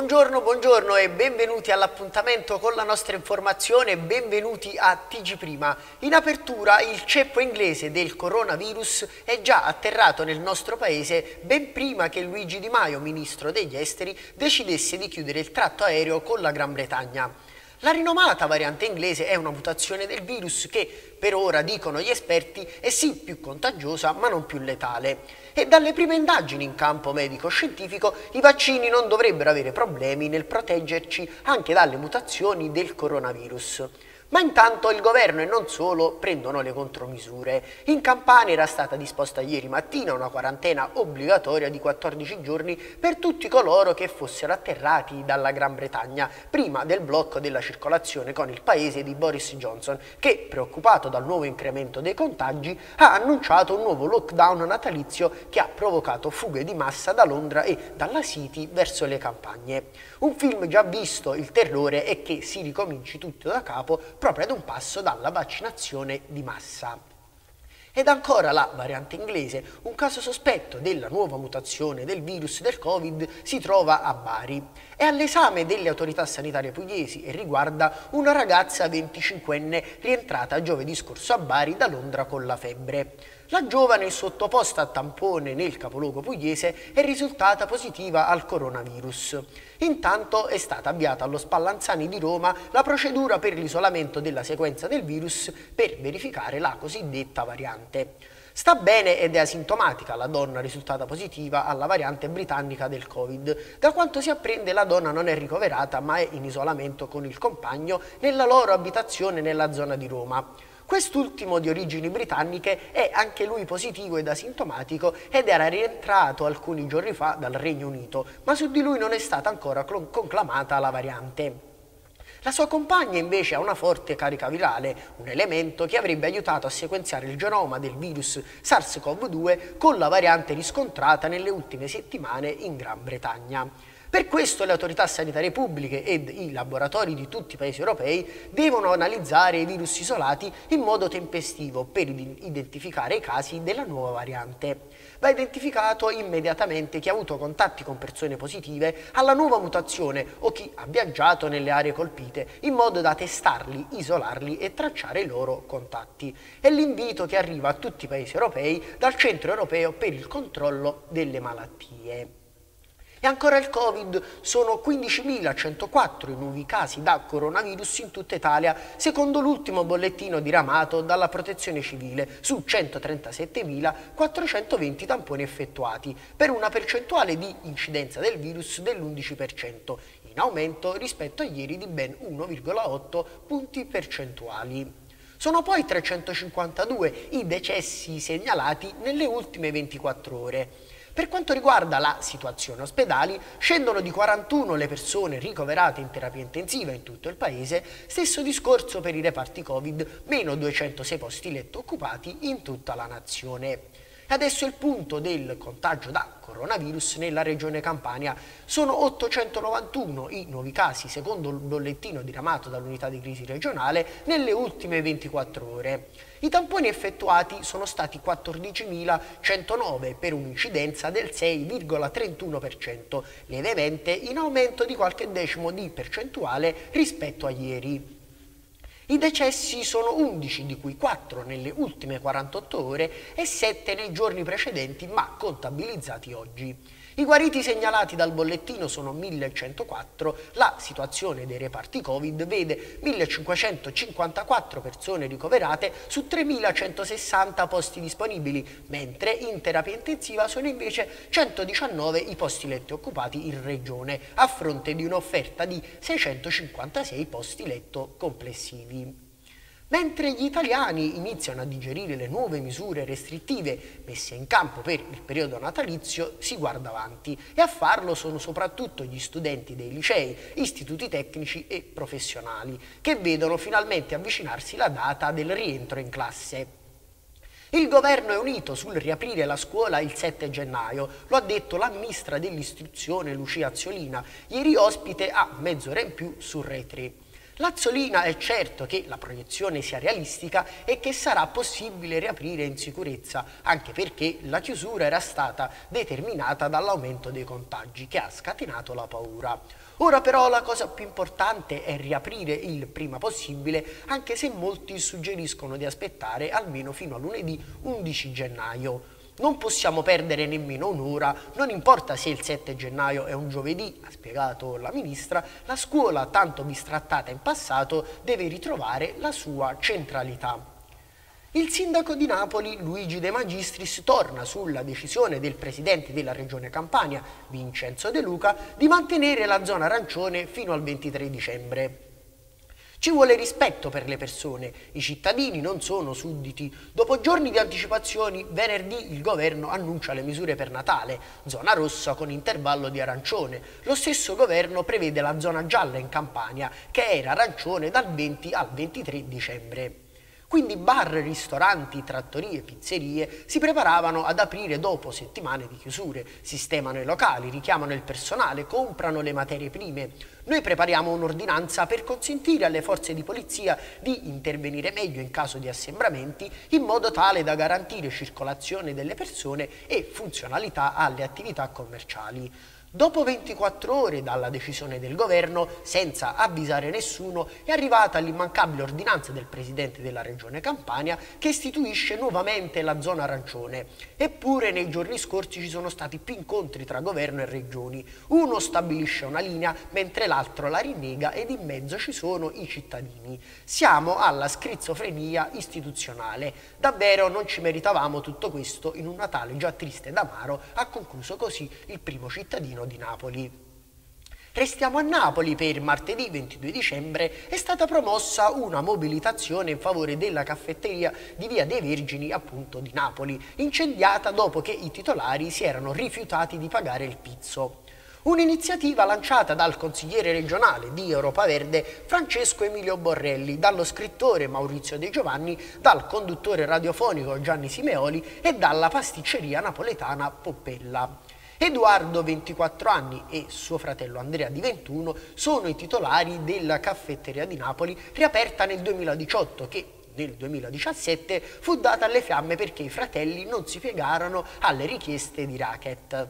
Buongiorno, buongiorno e benvenuti all'appuntamento con la nostra informazione, benvenuti a TG Prima. In apertura il ceppo inglese del coronavirus è già atterrato nel nostro paese ben prima che Luigi Di Maio, ministro degli esteri, decidesse di chiudere il tratto aereo con la Gran Bretagna. La rinomata variante inglese è una mutazione del virus che, per ora, dicono gli esperti, è sì più contagiosa ma non più letale. E dalle prime indagini in campo medico-scientifico i vaccini non dovrebbero avere problemi nel proteggerci anche dalle mutazioni del coronavirus. Ma intanto il governo e non solo prendono le contromisure. In Campania era stata disposta ieri mattina una quarantena obbligatoria di 14 giorni per tutti coloro che fossero atterrati dalla Gran Bretagna prima del blocco della circolazione con il paese di Boris Johnson, che, preoccupato dal nuovo incremento dei contagi, ha annunciato un nuovo lockdown natalizio che ha provocato fughe di massa da Londra e dalla City verso le campagne. Un film già visto, il terrore è che si ricominci tutto da capo proprio ad un passo dalla vaccinazione di massa. Ed ancora la variante inglese, un caso sospetto della nuova mutazione del virus del Covid si trova a Bari. È all'esame delle autorità sanitarie pugliesi e riguarda una ragazza 25enne rientrata giovedì scorso a Bari da Londra con la febbre. La giovane sottoposta a tampone nel capoluogo pugliese è risultata positiva al coronavirus. Intanto è stata avviata allo Spallanzani di Roma la procedura per l'isolamento della sequenza del virus per verificare la cosiddetta variante. Sta bene ed è asintomatica la donna risultata positiva alla variante britannica del Covid. Da quanto si apprende la donna non è ricoverata ma è in isolamento con il compagno nella loro abitazione nella zona di Roma. Quest'ultimo, di origini britanniche, è anche lui positivo ed asintomatico ed era rientrato alcuni giorni fa dal Regno Unito, ma su di lui non è stata ancora conclamata la variante. La sua compagna invece ha una forte carica virale, un elemento che avrebbe aiutato a sequenziare il genoma del virus SARS-CoV-2 con la variante riscontrata nelle ultime settimane in Gran Bretagna. Per questo le autorità sanitarie pubbliche ed i laboratori di tutti i paesi europei devono analizzare i virus isolati in modo tempestivo per identificare i casi della nuova variante. Va identificato immediatamente chi ha avuto contatti con persone positive alla nuova mutazione o chi ha viaggiato nelle aree colpite, in modo da testarli, isolarli e tracciare i loro contatti. È l'invito che arriva a tutti i paesi europei dal Centro Europeo per il Controllo delle Malattie. E ancora il Covid, sono 15.104 i nuovi casi da coronavirus in tutta Italia, secondo l'ultimo bollettino diramato dalla Protezione Civile su 137.420 tamponi effettuati, per una percentuale di incidenza del virus dell'11%, in aumento rispetto a ieri di ben 1,8 punti percentuali. Sono poi 352 i decessi segnalati nelle ultime 24 ore. Per quanto riguarda la situazione ospedali, scendono di 41 le persone ricoverate in terapia intensiva in tutto il paese, stesso discorso per i reparti Covid, meno 206 posti letto occupati in tutta la nazione. Adesso è il punto del contagio da coronavirus nella regione Campania. Sono 891 i nuovi casi, secondo il bollettino diramato dall'unità di crisi regionale, nelle ultime 24 ore. I tamponi effettuati sono stati 14.109 per un'incidenza del 6,31%, lievemente in aumento di qualche decimo di percentuale rispetto a ieri. I decessi sono 11, di cui 4 nelle ultime 48 ore e 7 nei giorni precedenti, ma contabilizzati oggi. I guariti segnalati dal bollettino sono 1.104, la situazione dei reparti Covid vede 1.554 persone ricoverate su 3.160 posti disponibili, mentre in terapia intensiva sono invece 119 i posti letti occupati in regione, a fronte di un'offerta di 656 posti letto complessivi. Mentre gli italiani iniziano a digerire le nuove misure restrittive messe in campo per il periodo natalizio, si guarda avanti, e a farlo sono soprattutto gli studenti dei licei, istituti tecnici e professionali, che vedono finalmente avvicinarsi la data del rientro in classe. Il governo è unito sul riaprire la scuola il 7 gennaio, lo ha detto la ministra dell'istruzione Lucia Azzolina, ieri ospite a Mezz'ora in più su Rai 3. L'azzolina è certo che la proiezione sia realistica e che sarà possibile riaprire in sicurezza, anche perché la chiusura era stata determinata dall'aumento dei contagi che ha scatenato la paura. Ora però la cosa più importante è riaprire il prima possibile, anche se molti suggeriscono di aspettare almeno fino a lunedì 11 gennaio. Non possiamo perdere nemmeno un'ora, non importa se il 7 gennaio è un giovedì, ha spiegato la ministra, la scuola, tanto bistrattata in passato, deve ritrovare la sua centralità. Il sindaco di Napoli, Luigi De Magistris, torna sulla decisione del presidente della regione Campania, Vincenzo De Luca, di mantenere la zona arancione fino al 23 dicembre. Ci vuole rispetto per le persone, i cittadini non sono sudditi. Dopo giorni di anticipazioni, venerdì il governo annuncia le misure per Natale, zona rossa con intervallo di arancione. Lo stesso governo prevede la zona gialla in Campania, che era arancione dal 20 al 23 dicembre. Quindi bar, ristoranti, trattorie, pizzerie si preparavano ad aprire dopo settimane di chiusure, sistemano i locali, richiamano il personale, comprano le materie prime. Noi prepariamo un'ordinanza per consentire alle forze di polizia di intervenire meglio in caso di assembramenti, in modo tale da garantire circolazione delle persone e funzionalità alle attività commerciali. Dopo 24 ore dalla decisione del governo, senza avvisare nessuno, è arrivata l'immancabile ordinanza del presidente della regione Campania che istituisce nuovamente la zona arancione. Eppure nei giorni scorsi ci sono stati più incontri tra governo e regioni. Uno stabilisce una linea mentre l'altro la rinnega ed in mezzo ci sono i cittadini. Siamo alla schizofrenia istituzionale. Davvero non ci meritavamo tutto questo in un Natale già triste ed amaro, ha concluso così il primo cittadino di Napoli. Restiamo a Napoli. Per martedì 22 dicembre è stata promossa una mobilitazione in favore della caffetteria di Via dei Vergini, appunto di Napoli, incendiata dopo che i titolari si erano rifiutati di pagare il pizzo. Un'iniziativa lanciata dal consigliere regionale di Europa Verde Francesco Emilio Borrelli, dallo scrittore Maurizio De Giovanni, dal conduttore radiofonico Gianni Simeoli e dalla pasticceria napoletana Poppella. Edoardo, 24 anni, e suo fratello Andrea, di 21, sono i titolari della caffetteria di Napoli, riaperta nel 2018, che nel 2017 fu data alle fiamme perché i fratelli non si piegarono alle richieste di racket.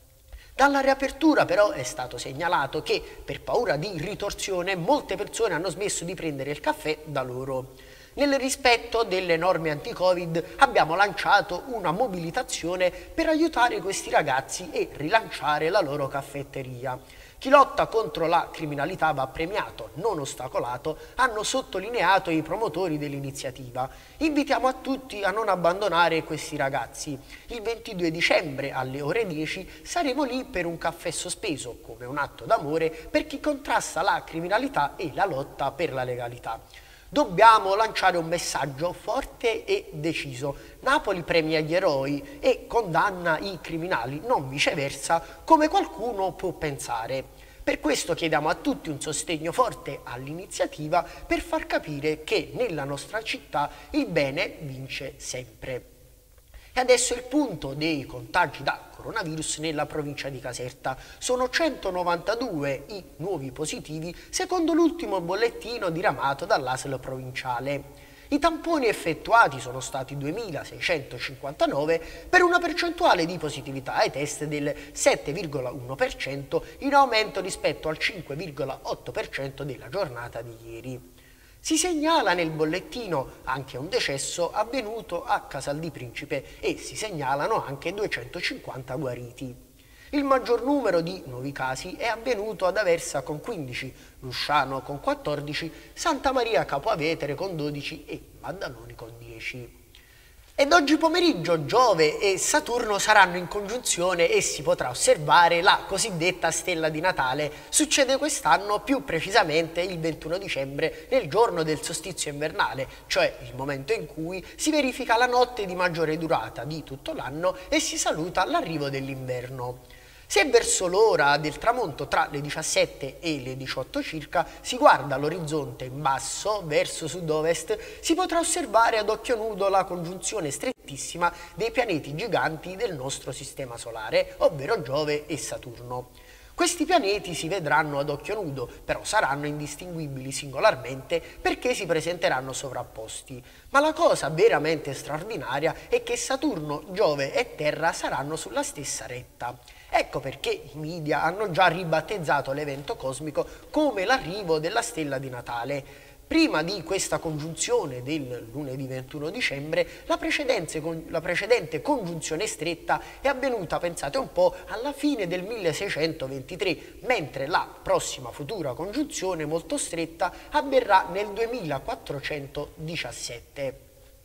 Dalla riapertura però è stato segnalato che, per paura di ritorsione, molte persone hanno smesso di prendere il caffè da loro. Nel rispetto delle norme anti-Covid abbiamo lanciato una mobilitazione per aiutare questi ragazzi e rilanciare la loro caffetteria. Chi lotta contro la criminalità va premiato, non ostacolato, hanno sottolineato i promotori dell'iniziativa. Invitiamo a tutti a non abbandonare questi ragazzi. Il 22 dicembre alle ore 10 saremo lì per un caffè sospeso, come un atto d'amore per chi contrasta la criminalità e la lotta per la legalità. Dobbiamo lanciare un messaggio forte e deciso. Napoli premia gli eroi e condanna i criminali, non viceversa, come qualcuno può pensare. Per questo chiediamo a tutti un sostegno forte all'iniziativa per far capire che nella nostra città il bene vince sempre. E adesso il punto dei contagi da coronavirus nella provincia di Caserta. Sono 192 i nuovi positivi secondo l'ultimo bollettino diramato dall'ASL provinciale. I tamponi effettuati sono stati 2.659 per una percentuale di positività ai test del 7,1%, in aumento rispetto al 5,8% della giornata di ieri. Si segnala nel bollettino anche un decesso avvenuto a Casal di Principe e si segnalano anche 250 guariti. Il maggior numero di nuovi casi è avvenuto ad Aversa con 15, Lusciano con 14, Santa Maria Capo Avetere con 12 e Maddaloni con 10. Ed oggi pomeriggio Giove e Saturno saranno in congiunzione e si potrà osservare la cosiddetta stella di Natale. Succede quest'anno più precisamente il 21 dicembre, nel giorno del solstizio invernale, cioè il momento in cui si verifica la notte di maggiore durata di tutto l'anno e si saluta l'arrivo dell'inverno. Se verso l'ora del tramonto tra le 17 e le 18 circa si guarda l'orizzonte in basso verso sud-ovest, si potrà osservare ad occhio nudo la congiunzione strettissima dei pianeti giganti del nostro sistema solare, ovvero Giove e Saturno. Questi pianeti si vedranno ad occhio nudo, però saranno indistinguibili singolarmente perché si presenteranno sovrapposti. Ma la cosa veramente straordinaria è che Saturno, Giove e Terra saranno sulla stessa retta. Ecco perché i media hanno già ribattezzato l'evento cosmico come l'arrivo della stella di Natale. Prima di questa congiunzione del lunedì 21 dicembre, la precedente congiunzione stretta è avvenuta, pensate un po', alla fine del 1623, mentre la prossima futura congiunzione molto stretta avverrà nel 2417.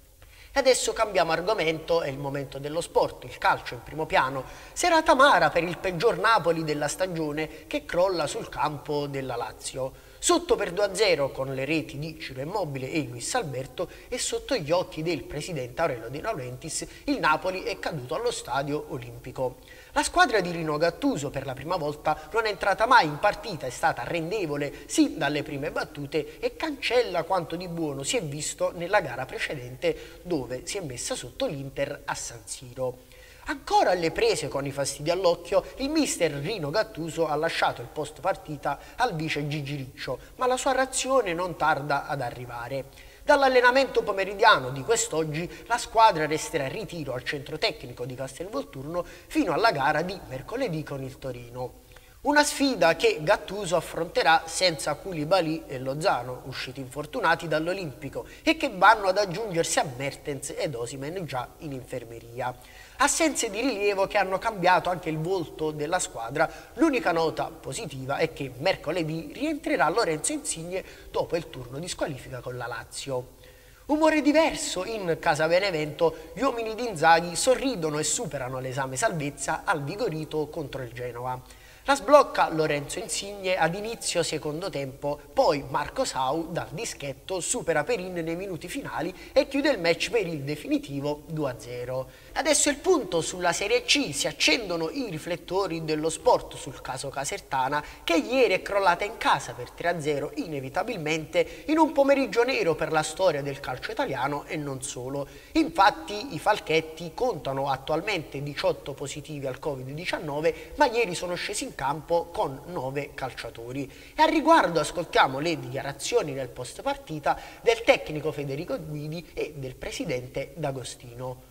Adesso cambiamo argomento, è il momento dello sport, il calcio in primo piano. Serata amara per il peggior Napoli della stagione che crolla sul campo della Lazio. Sotto per 2-0 con le reti di Ciro Immobile e Luis Alberto e sotto gli occhi del presidente Aurelio De Laurentiis il Napoli è caduto allo stadio olimpico. La squadra di Rino Gattuso per la prima volta non è entrata mai in partita, è stata arrendevole sin dalle prime battute e cancella quanto di buono si è visto nella gara precedente dove si è messa sotto l'Inter a San Siro. Ancora alle prese con i fastidi all'occhio, il mister Rino Gattuso ha lasciato il post partita al vice Gigi Riccio, ma la sua reazione non tarda ad arrivare. Dall'allenamento pomeridiano di quest'oggi la squadra resterà in ritiro al centro tecnico di Castelvolturno fino alla gara di mercoledì con il Torino. Una sfida che Gattuso affronterà senza Koulibaly e Lozano, usciti infortunati dall'Olimpico, e che vanno ad aggiungersi a Mertens ed Osimhen già in infermeria. Assenze di rilievo che hanno cambiato anche il volto della squadra. L'unica nota positiva è che mercoledì rientrerà Lorenzo Insigne dopo il turno di squalifica con la Lazio. Umore diverso in Casa Benevento, gli uomini di Inzaghi sorridono e superano l'esame salvezza al Vigorito contro il Genova. La sblocca Lorenzo Insigne ad inizio secondo tempo, poi Marco Sau dal dischetto supera Perin nei minuti finali e chiude il match per il definitivo 2-0. Adesso il punto sulla Serie C, si accendono i riflettori dello sport sul caso Casertana che ieri è crollata in casa per 3-0 inevitabilmente in un pomeriggio nero per la storia del calcio italiano e non solo. Infatti i Falchetti contano attualmente 18 positivi al Covid-19 ma ieri sono scesi in campo con 9 calciatori. E al riguardo ascoltiamo le dichiarazioni nel post partita del tecnico Federico Guidi e del presidente D'Agostino.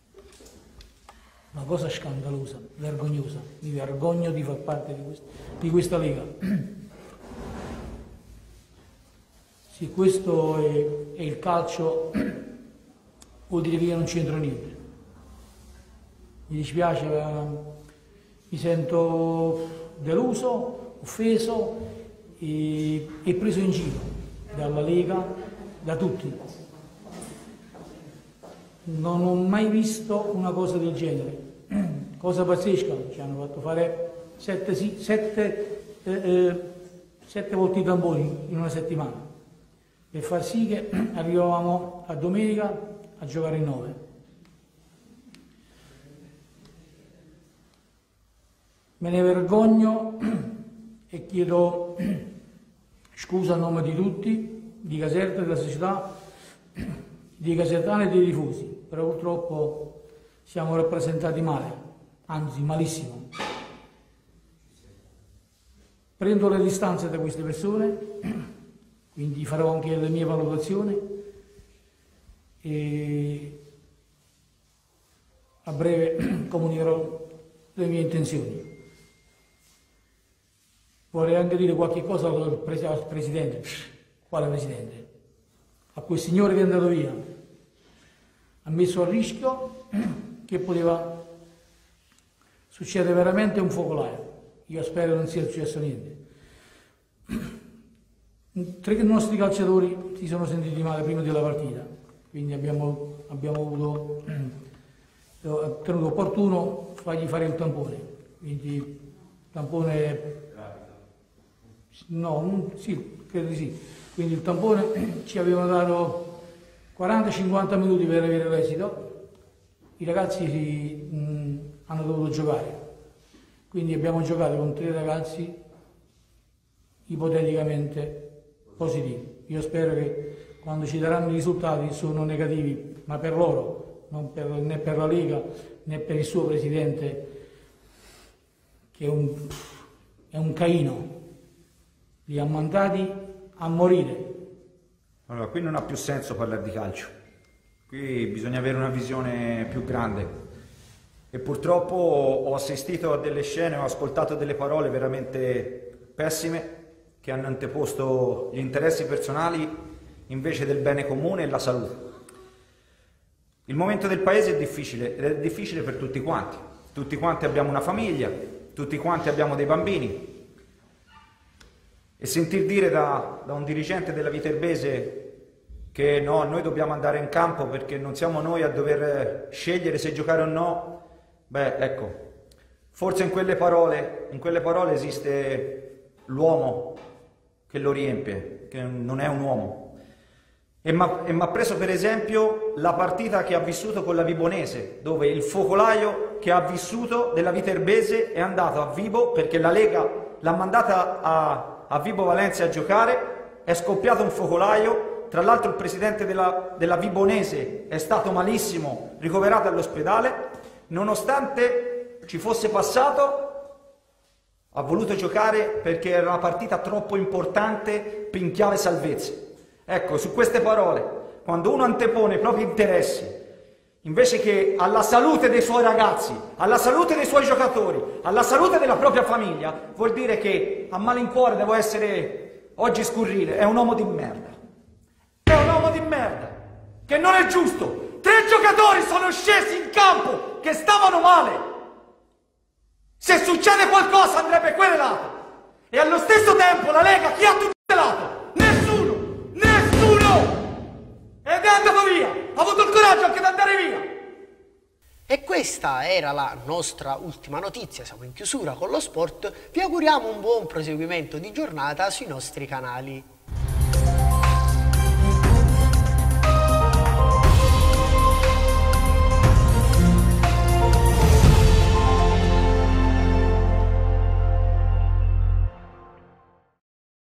Una cosa scandalosa, vergognosa, mi vergogno di far parte di questa Lega. Se questo è il calcio, vuol dire che io non c'entro niente. Mi dispiace, mi sento deluso, offeso e preso in giro dalla Lega, da tutti. Non ho mai visto una cosa del genere. Cosa pazzesca, ci hanno fatto fare 7 volte i tamponi in una settimana per far sì che arrivavamo a domenica a giocare in 9. Me ne vergogno e chiedo scusa a nome di tutti, di Caserta, della società, di casertani e dei tifosi, però purtroppo siamo rappresentati male, anzi malissimo. Prendo le distanze da queste persone, quindi farò anche le mie valutazioni e a breve comunicherò le mie intenzioni. Vorrei anche dire qualche cosa al Presidente. Quale Presidente? A quel signore che è andato via. Ha messo a rischio che poteva succedere veramente un focolaio. Io spero non sia successo niente. 3 nostri calciatori si sono sentiti male prima della partita, quindi abbiamo tenuto opportuno fargli fare il tampone. Quindi il tampone... No, sì, credo di sì. Quindi il tampone ci avevano dato 40-50 minuti per avere l'esito. I ragazzi hanno dovuto giocare. Quindi abbiamo giocato con 3 ragazzi ipoteticamente positivi. Io spero che quando ci daranno i risultati sono negativi, ma per loro, né per la Lega né per il suo presidente, che è è un Caino, li ha mandati a morire. Allora, qui non ha più senso parlare di calcio, qui bisogna avere una visione più grande e purtroppo ho assistito a delle scene, ho ascoltato delle parole veramente pessime che hanno anteposto gli interessi personali invece del bene comune e la salute. Il momento del paese è difficile ed è difficile per tutti quanti. Tutti quanti abbiamo una famiglia, tutti quanti abbiamo dei bambini. E sentir dire da un dirigente della Viterbese che no, noi dobbiamo andare in campo perché non siamo noi a dover scegliere se giocare o no, beh, ecco, forse in quelle parole esiste l'uomo che lo riempie, che non è un uomo. E m'ha preso per esempio la partita che ha vissuto con la Vibonese, dove il focolaio che ha vissuto della Viterbese è andato a Vibo perché la Lega l'ha mandata a Vibo Valencia a giocare, è scoppiato un focolaio, tra l'altro il presidente della Vibonese è stato malissimo, ricoverato all'ospedale, nonostante ci fosse passato, ha voluto giocare perché era una partita troppo importante in chiave salvezza. Ecco, su queste parole, quando uno antepone i propri interessi, invece che alla salute dei suoi ragazzi, alla salute dei suoi giocatori, alla salute della propria famiglia, vuol dire che a malincuore devo essere oggi scurrile, è un uomo di merda. È un uomo di merda, che non è giusto. 3 giocatori sono scesi in campo che stavano male. Se succede qualcosa andrebbe querelato. E allo stesso tempo la Lega chi ha tutelato? Nessuno! Ed è andato via! Ha avuto il coraggio anche di andare via! E questa era la nostra ultima notizia, siamo in chiusura con lo sport, vi auguriamo un buon proseguimento di giornata sui nostri canali.